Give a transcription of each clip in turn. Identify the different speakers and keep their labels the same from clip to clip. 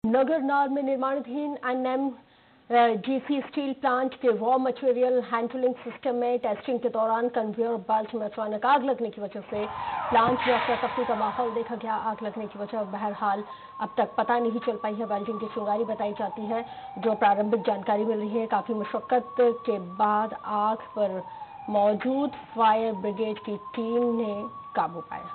Speaker 1: नगरनार में निर्माणाधीन NMGC steel plant के रॉ मटेरियल हैंडलिंग सिस्टम में टेस्टिंग के दौरान कन्वेयर बेल्ट में अचानक आग लगने की वजह से प्लांट में अफरा-तफरी का माहौल देखा गया। आग लगने की वजह बहरहाल अब तक पता नहीं चल पाई है। वेल्डिंग की चिंगारी बताई जाती है। जो प्रारंभिक जानकारी मिल रही है, काफी मशक्कत के बाद आग पर मौजूद फायर ब्रिगेड की टीम ने काबू पाया।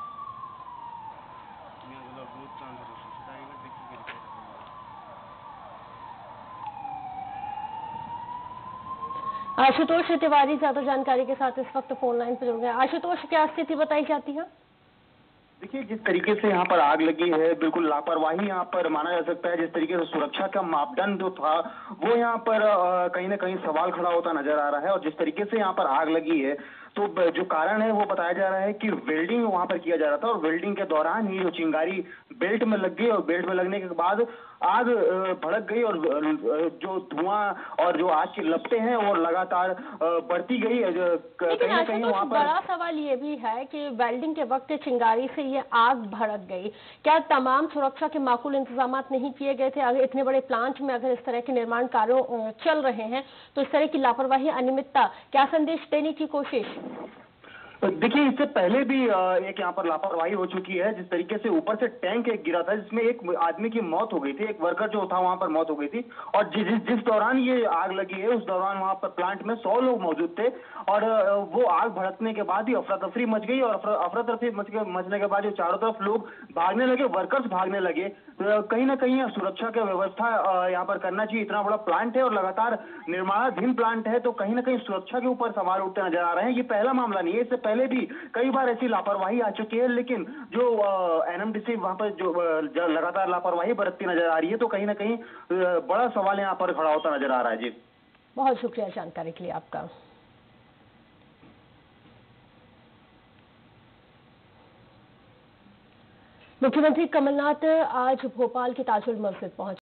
Speaker 1: आशुतोष तिवारी ज्यादा जानकारी के साथ इस वक्त फोन लाइन पर जुड़ गए। आशुतोष, क्या स्थिति बताई जाती है?
Speaker 2: देखिए, जिस तरीके से यहाँ पर आग लगी है, बिल्कुल लापरवाही यहाँ पर माना जा सकता है। जिस तरीके से सुरक्षा का मापदंड जो था वो यहाँ पर कहीं ना कहीं सवाल खड़ा होता नजर आ रहा है। और जिस तरीके से यहाँ पर आग लगी है तो जो कारण है वो बताया जा रहा है कि वेल्डिंग वहां पर किया जा रहा था और वेल्डिंग के दौरान ही जो चिंगारी बेल्ट में लग गई और बेल्ट में लगने के बाद आग भड़क गई और जो धुआं और जो आग की लपटें हैं वो लगातार बढ़ती गई।
Speaker 1: कहीं ना कहीं वहां पर बड़ा सवाल ये भी है कि वेल्डिंग के वक्त चिंगारी से ये आग भड़क गई। क्या तमाम सुरक्षा के माकूल इंतजाम नहीं किए गए थे? अगर इतने बड़े प्लांट में अगर इस तरह के निर्माण कार्य चल रहे हैं तो इस तरह की लापरवाही, अनियमितता क्या संदेश देने की कोशिश?
Speaker 2: देखिए, इससे पहले भी एक यहाँ पर लापरवाही हो चुकी है। जिस तरीके से ऊपर से टैंक एक गिरा था जिसमें एक आदमी की मौत हो गई थी, एक वर्कर जो था वहां पर मौत हो गई थी। और जिस दौरान ये आग लगी है उस दौरान वहां पर प्लांट में 100 लोग मौजूद थे और वो आग भड़कने के बाद ही अफरा तफरी मच गई और अफरा तफरी मचने के बाद जो चारों तरफ लोग भागने लगे, वर्कर्स भागने लगे। कहीं ना कहीं सुरक्षा की व्यवस्था यहाँ पर करना चाहिए। इतना बड़ा प्लांट है और लगातार निर्माणाधीन प्लांट है, तो कहीं ना कहीं सुरक्षा के ऊपर सवाल उठते नजर आ रहे हैं। ये पहला मामला नहीं है, इससे पहले भी कई बार ऐसी लापरवाही आ चुकी है। लेकिन जो एनएमडीसी वहां पर जो लगातार लापरवाही बरतती नजर आ रही है, तो कहीं ना कहीं बड़ा सवाल यहाँ पर खड़ा होता नजर आ रहा है। जी,
Speaker 1: बहुत शुक्रिया जानकारी के लिए आपका। मुख्यमंत्री कमलनाथ आज भोपाल की ताजुल मस्जिद पहुंचे।